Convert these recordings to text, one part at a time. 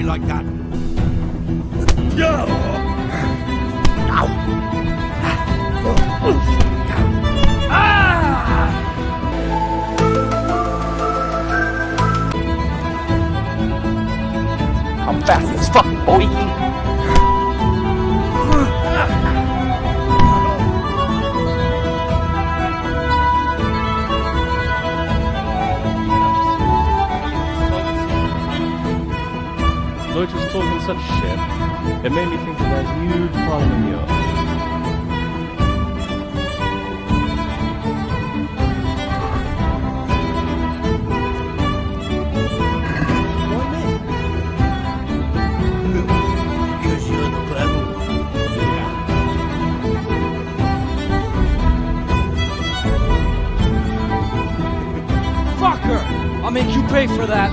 like that. I'm fast as fuck, boy. Lloyd was talking such shit, it made me think of that huge problem in Europe. Why me? Because you're the clever one. Yeah. Fucker! I'll make you pay for that.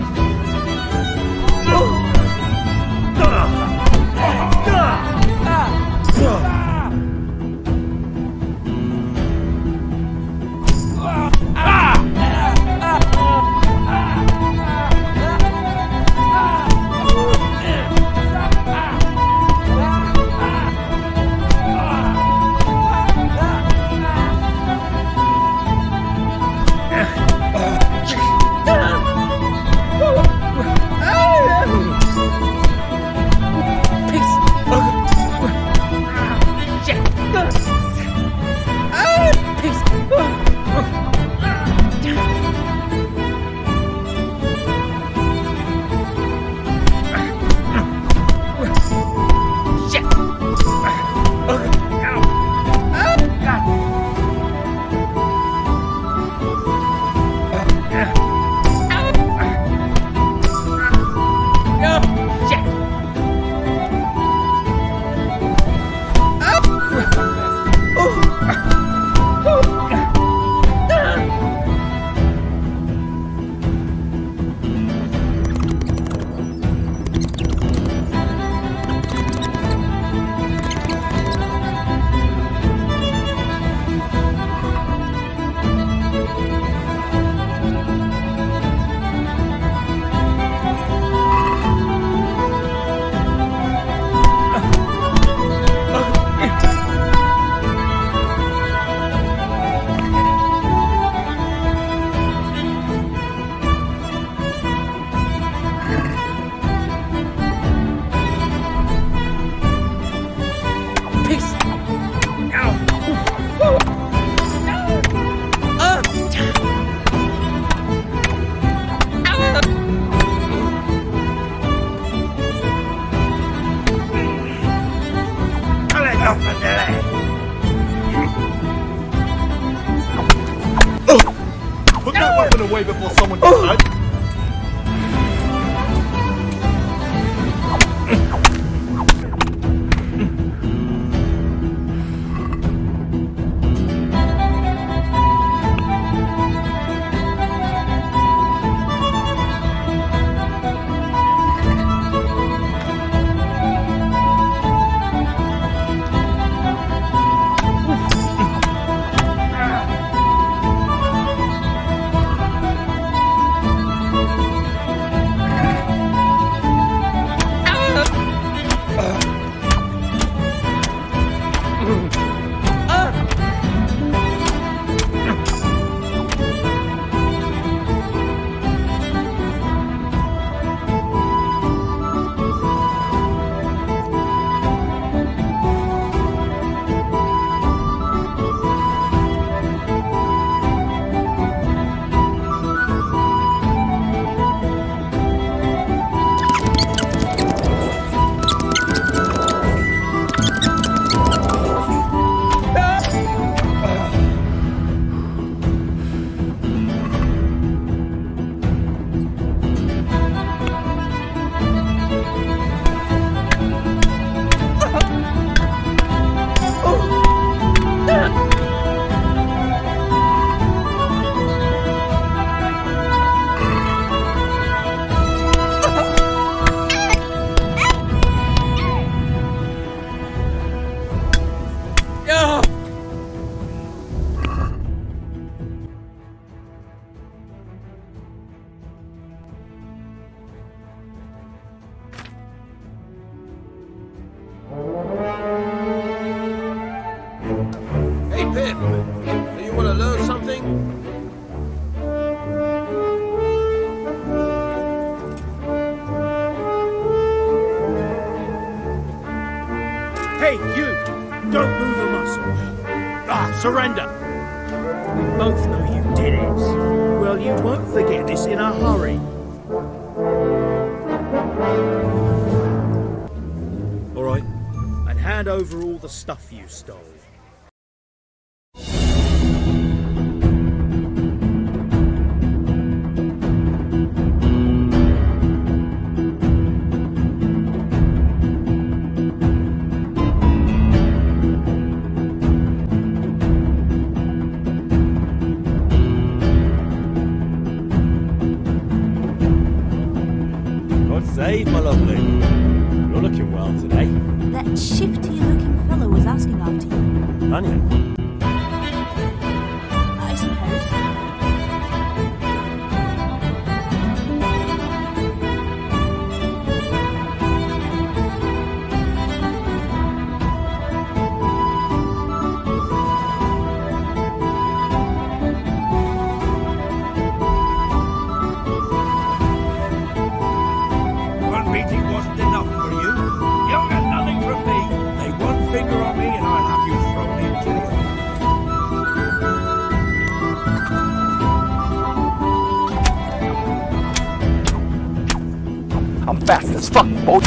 Put that weapon away before someone gets hurt. Surrender! We both know you did it. Well, you won't forget this in a hurry. All right, and hand over all the stuff you stole. Save, my lovely. You're looking well today. That shifty-looking fellow was asking after you. Anya? I suppose. Meeting wasn't enough for you. You'll get nothing from me. Lay one finger on me and I'll have you thrown in jail. I'm fast as fuck, boy.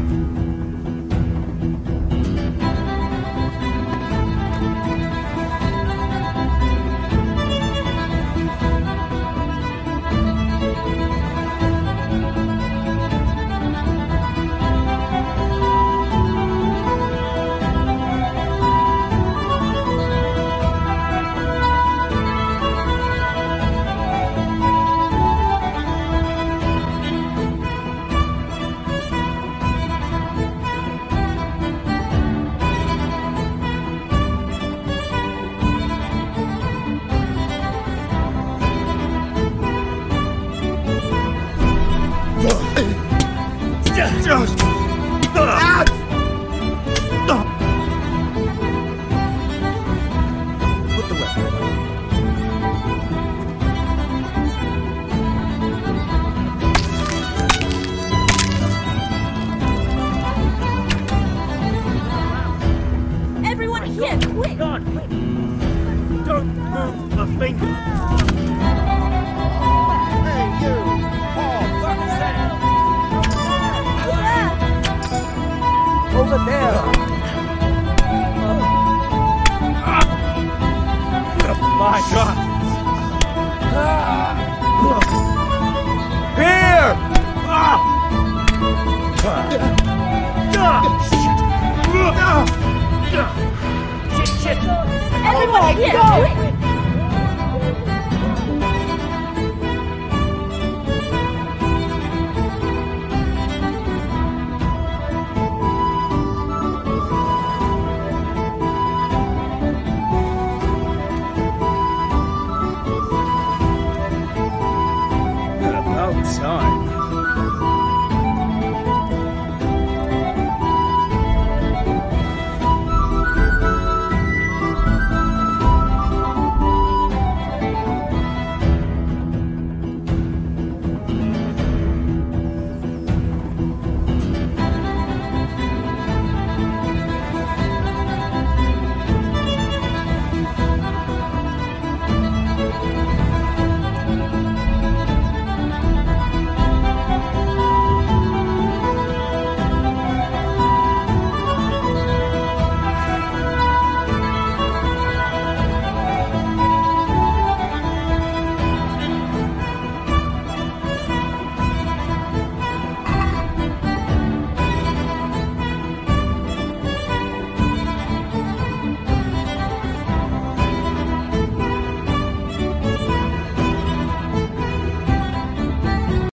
Put the weapon away. Everyone here, quick! Don't move a finger. Hey, you! Oh, fuck's sake! Over there. My God! Here! Shit! Everyone here, quick! About time.